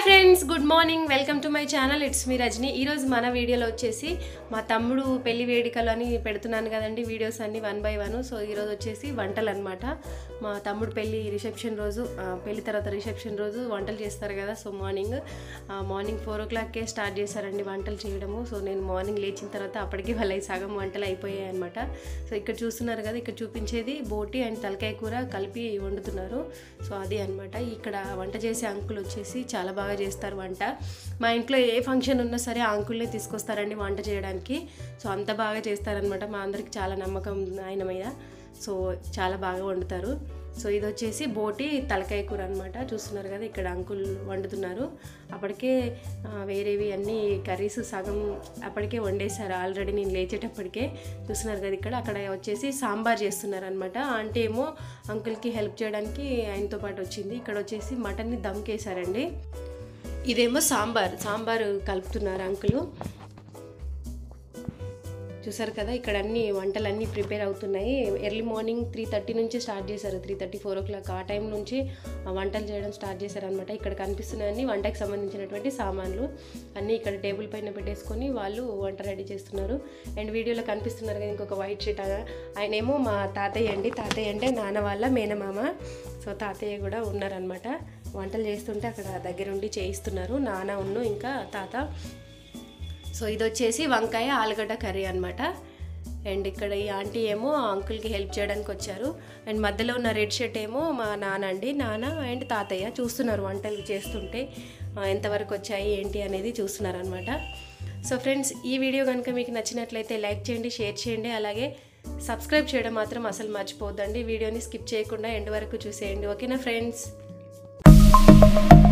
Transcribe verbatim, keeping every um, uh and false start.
Friends, good morning. Welcome to my channel. It's me Rajani. ఈరోజు మన వీడియోలో వచ్చేసి మా తమ్ముడు పెళ్లి వేడుకలు అని పెడుతున్నాను కదండి, వీడియోస్ అన్ని వన్ బై వన్. సో ఈరోజు వచ్చేసి వంటలు అనమాట. మా తమ్ముడు పెళ్లి రిసెప్షన్ రోజు, పెళ్లి తర్వాత రిసెప్షన్ రోజు వంటలు చేస్తారు కదా. సో మార్నింగ్ మార్నింగ్ ఫోర్ ఓ క్లాక్కే స్టార్ట్ చేశారండి వంటలు చేయడము. సో నేను మార్నింగ్ లేచిన తర్వాత అప్పటికి వాళ్ళ సగం వంటలు అయిపోయాయి అనమాట. సో ఇక్కడ చూస్తున్నారు కదా, ఇక్కడ చూపించేది బోటి అండ్ తలకాయ కూర కలిపి వండుతున్నారు. సో అది అనమాట. ఇక్కడ వంట చేసే అంకుల్ వచ్చేసి చాలా బాగా చేస్తారు వంట. మా ఇంట్లో ఏ ఫంక్షన్ ఉన్నా సరే ఆ అంకుల్నే తీసుకొస్తారండి వంట చేయడానికి. సో అంత బాగా చేస్తారనమాట. మా అందరికి చాలా నమ్మకం ఆయన మీద. సో చాలా బాగా వండుతారు. సో ఇది వచ్చేసి బోటి తలకాయ కూర అనమాట. చూస్తున్నారు కదా, ఇక్కడ అంకుల్ వండుతున్నారు. అప్పటికే వేరేవి అన్నీ కర్రీస్ సగం అప్పటికే వండేశారు ఆల్రెడీ, నేను లేచేటప్పటికే. చూస్తున్నారు కదా, ఇక్కడ అక్కడ వచ్చేసి సాంబార్ చేస్తున్నారు అనమాట. ఆంటీ ఏమో అంకుల్కి హెల్ప్ చేయడానికి ఆయనతో పాటు వచ్చింది. ఇక్కడ వచ్చేసి మటన్ని దమ్కేశారండి. ఇదేమో సాంబార్ సాంబార్ కలుపుతున్నారు అంకులు. చూసారు కదా, ఇక్కడ అన్ని వంటలన్నీ ప్రిపేర్ అవుతున్నాయి. ఎర్లీ మార్నింగ్ త్రీ థర్టీ నుంచి స్టార్ట్ చేశారు. Three thirty four o'clock ఆ టైం నుంచి వంటలు చేయడం స్టార్ట్ చేశారనమాట. ఇక్కడ కనిపిస్తున్నాయన్నీ వంటకి సంబంధించినటువంటి సామాన్లు అన్నీ ఇక్కడ టేబుల్ పైన పెట్టేసుకొని వాళ్ళు వంట రెడీ చేస్తున్నారు. అండ్ వీడియోలో కనిపిస్తున్నారు కదా ఇంకొక వైట్ షీట్, ఆయనేమో మా తాతయ్య అండి. తాతయ్య అంటే నాన్న వాళ్ళ మేనమామ. సో తాతయ్య కూడా ఉన్నారనమాట. వంటలు చేస్తుంటే అక్కడ దగ్గరుండి చేయిస్తున్నారు నాన్న ఉన్ను ఇంకా తాత. సో ఇది వచ్చేసి వంకాయ ఆలుగడ్డ కర్రీ అనమాట. అండ్ ఇక్కడ ఈ ఆంటీ ఏమో అంకుల్కి హెల్ప్ చేయడానికి వచ్చారు. అండ్ మధ్యలో ఉన్న రెడ్ షర్ట్ ఏమో మా నాన్న అండి. నాన్న అండ్ తాతయ్య చూస్తున్నారు వంటలు చేస్తుంటే ఎంతవరకు వచ్చాయి ఏంటి అనేది చూస్తున్నారు అనమాట. సో ఫ్రెండ్స్, ఈ వీడియో కనుక మీకు నచ్చినట్లయితే లైక్ చేయండి, షేర్ చేయండి, అలాగే సబ్స్క్రైబ్ చేయడం మాత్రం అసలు మర్చిపోద్దండి. వీడియోని స్కిప్ చేయకుండా ఎండ్ వరకు చూసేయండి. ఓకేనా ఫ్రెండ్స్?